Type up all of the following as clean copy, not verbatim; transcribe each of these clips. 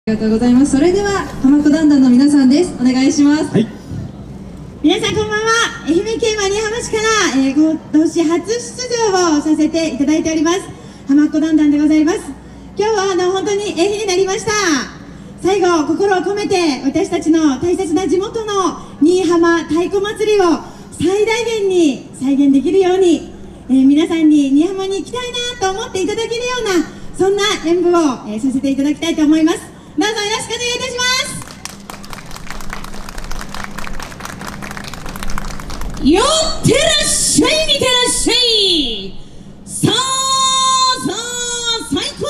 ありがとうございます。それでは浜子だんだんの皆さんです。お願いします。 はい。 皆さんこんばんは。愛媛県は新居浜市から、今年初出場をさせていただいております浜子だんだんでございます。今日は本当にいい日になりました。最後心を込めて私たちの大切な地元の新居浜太鼓祭りを最大限に再現できるように、皆さんに新居浜に行きたいなと思っていただけるようなそんな演舞を、させていただきたいと思います。どうぞよろしくお願いいたします。よってらっしゃい、見てらっしゃい。さあさあ最高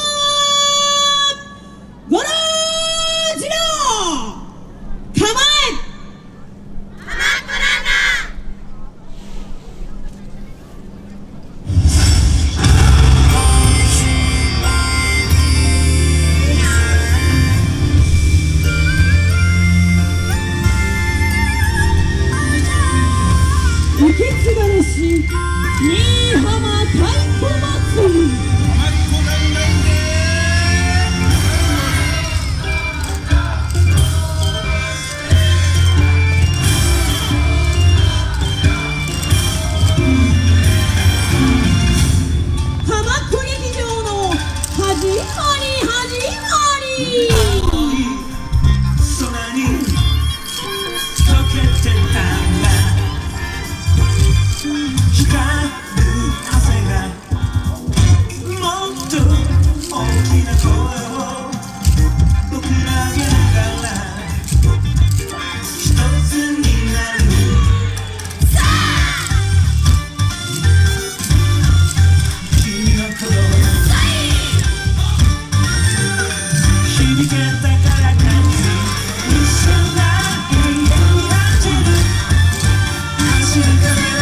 ごろじろ構え浜子だんだん。受け継がれし新居浜太鼓祭り。浜子劇場の始まり始まり。 空に溶けてた光る汗がもっと大きな声を僕らげながら一つになる。さあ君の鼓動響けたからか一緒だ永遠に走る走る風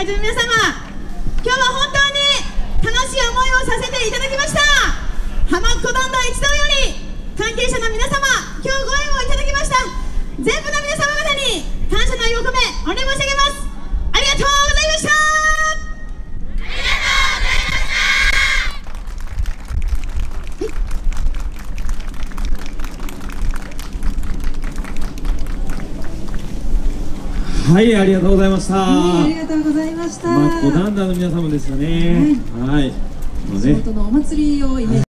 住の皆様、今日は本当に楽しい思いをさせていただきました。浜っ子どんどん一同より関係者の皆様、今日ご縁をいただきました全部の皆様方に感謝の意を込めお礼申し上げます。ありがとうございました。 はい、ありがとうございました。 ありがとうございました。 マッコダンダンの皆様でしたね。はい。 地元のお祭りをイメージ